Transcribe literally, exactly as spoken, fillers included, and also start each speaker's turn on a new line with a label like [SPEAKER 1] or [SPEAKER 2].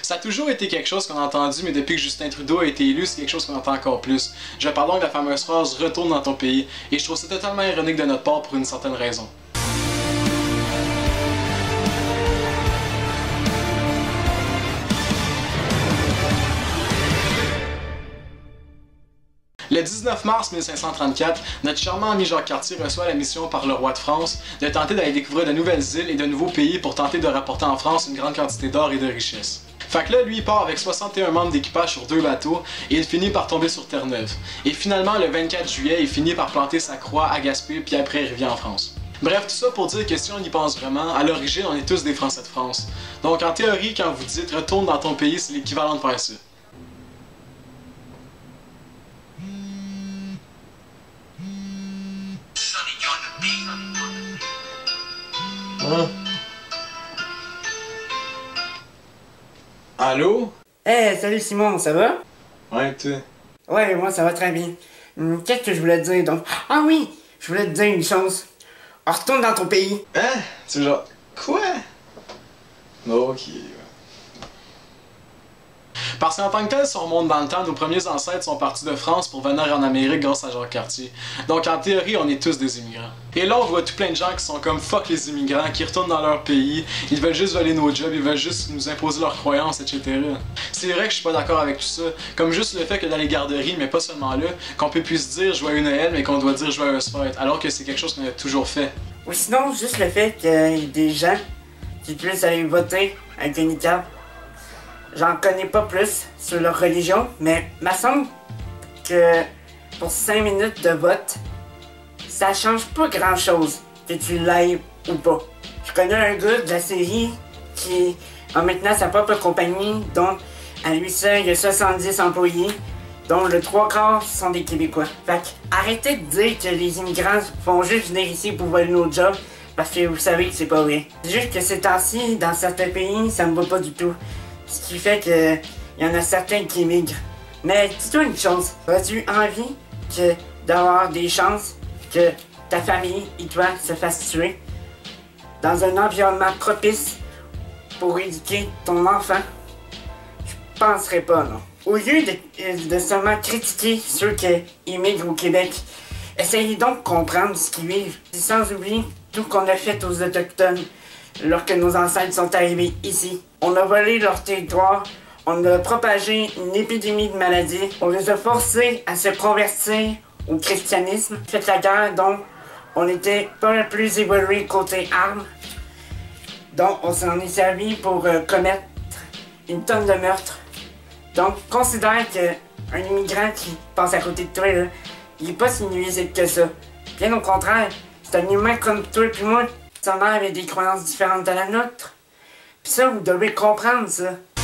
[SPEAKER 1] Ça a toujours été quelque chose qu'on a entendu, mais depuis que Justin Trudeau a été élu, c'est quelque chose qu'on entend encore plus. Je parle donc de la fameuse phrase « retourne dans ton pays », et je trouve ça totalement ironique de notre part pour une certaine raison. Le dix-neuf mars mille cinq cent trente-quatre, notre charmant ami Jacques Cartier reçoit la mission par le roi de France de tenter d'aller découvrir de nouvelles îles et de nouveaux pays pour tenter de rapporter en France une grande quantité d'or et de richesses. Fait que là, lui, il part avec soixante et un membres d'équipage sur deux bateaux et il finit par tomber sur Terre-Neuve. Et finalement, le vingt-quatre juillet, il finit par planter sa croix à Gaspé, puis après il revient en France. Bref, tout ça pour dire que si on y pense vraiment, à l'origine, on est tous des Français de France. Donc en théorie, quand vous dites « retourne dans ton pays », c'est l'équivalent de faire ça. Hein? Allô?
[SPEAKER 2] Hey, salut Simon, ça va?
[SPEAKER 1] Ouais, toi?
[SPEAKER 2] Ouais, moi ça va très bien. Hum, Qu'est-ce que je voulais te dire donc? Ah oui, je voulais te dire une chose. On retourne dans ton pays.
[SPEAKER 1] Hein? C'est genre... Quoi? Ok... Parce qu'en tant que tel, si on remonte dans le temps, nos premiers ancêtres sont partis de France pour venir en Amérique grâce à Jacques Cartier. Donc en théorie, on est tous des immigrants. Et là, on voit tout plein de gens qui sont comme fuck les immigrants, qui retournent dans leur pays, ils veulent juste voler nos jobs, ils veulent juste nous imposer leurs croyances, et cetera. C'est vrai que je suis pas d'accord avec tout ça, comme juste le fait que dans les garderies, mais pas seulement là, qu'on peut plus dire joyeux Noël, mais qu'on doit dire joyeuse fête, alors que c'est quelque chose qu'on a toujours fait.
[SPEAKER 2] Ou sinon, juste le fait qu'il y ait des gens qui puissent aller voter avec un handicap. J'en connais pas plus sur leur religion, mais il me semble que pour cinq minutes de vote, ça change pas grand chose que tu l'ailles ou pas. Je connais un gars de la série qui a maintenant sa propre compagnie, dont à lui seul il y a soixante-dix employés, dont le trois quarts sont des Québécois. Fait que arrêtez de dire que les immigrants vont juste venir ici pour voler nos jobs, parce que vous savez que c'est pas vrai. C'est juste que ces temps-ci, dans certains pays, ça me va pas du tout. Ce qui fait que il y en a certains qui émigrent. Mais dis-toi une chose, as-tu envie que d'avoir des chances que ta famille et toi se fassent tuer dans un environnement propice pour éduquer ton enfant? Je penserais pas, non. Au lieu de, de seulement critiquer ceux qui immigrent au Québec, essayez donc de comprendre ce qu'ils vivent, sans oublier tout ce qu'on a fait aux Autochtones lorsque nos ancêtres sont arrivés ici. On a volé leur territoire, on a propagé une épidémie de maladies, on les a forcés à se convertir au christianisme. Fait la guerre, donc on était pas le plus évolué côté armes. Donc on s'en est servi pour euh, commettre une tonne de meurtres. Donc considère qu'un immigrant qui passe à côté de toi, là, il est pas si nuisible que ça. Bien au contraire, c'est un humain comme toi et moi. Sa mère avait des croyances différentes de la nôtre. Pis ça, vous devez comprendre ça.